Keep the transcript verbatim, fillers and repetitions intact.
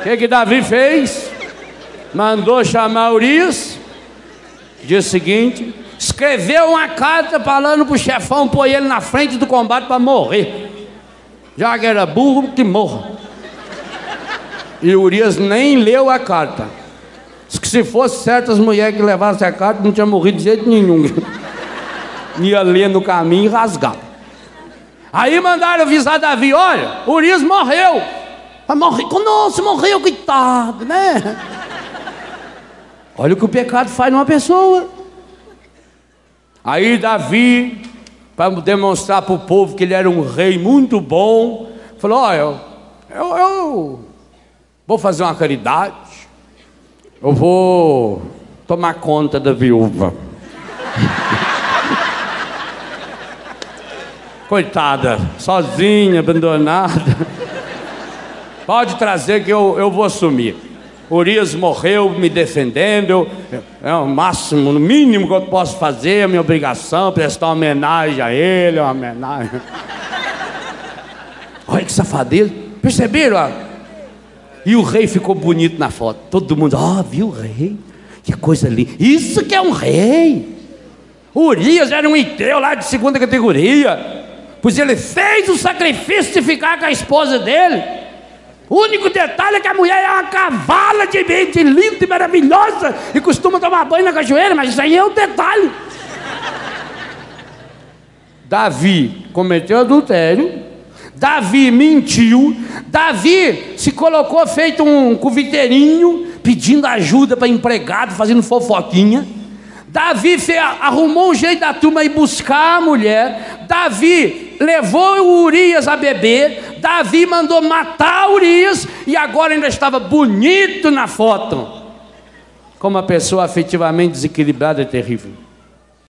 que que Davi fez? Mandou chamar Urias. Dia seguinte, escreveu uma carta falando pro chefão pôr ele na frente do combate para morrer. Já que era burro, que morra. E Urias nem leu a carta. Diz que se fosse certas mulheres que levassem a carta, não tinha morrido de jeito nenhum. Ia ler no caminho e rasgar. Aí mandaram avisar Davi: olha, Urias morreu. Mas morreu, nossa, morreu, coitado, né? Olha o que o pecado faz numa pessoa. Aí Davi, para demonstrar para o povo que ele era um rei muito bom, falou: olha, eu, eu, eu vou fazer uma caridade. Eu vou tomar conta da viúva. Coitada, sozinha, abandonada. Pode trazer que eu, eu vou assumir. Urias morreu me defendendo. Eu, é o máximo, no mínimo que eu posso fazer, a minha obrigação, prestar uma homenagem a ele, uma homenagem. Olha que safadeza. Perceberam? Ó? E o rei ficou bonito na foto. Todo mundo, ó, oh, viu o rei? Que coisa linda. Isso que é um rei. Urias era um Iteu lá de segunda categoria. Pois ele fez o sacrifício de ficar com a esposa dele. O único detalhe é que a mulher é uma cavala de mente linda e maravilhosa e costuma tomar banho na cachoeira, mas isso aí é um detalhe. Davi cometeu adultério, Davi mentiu, Davi se colocou feito um cuviteirinho, pedindo ajuda para empregado, fazendo fofoquinha. Davi fez, arrumou um jeito da turma ir buscar a mulher. Davi levou o Urias a beber. Davi mandou matar Urias e agora ainda estava bonito na foto. Como uma pessoa afetivamente desequilibrada é terrível.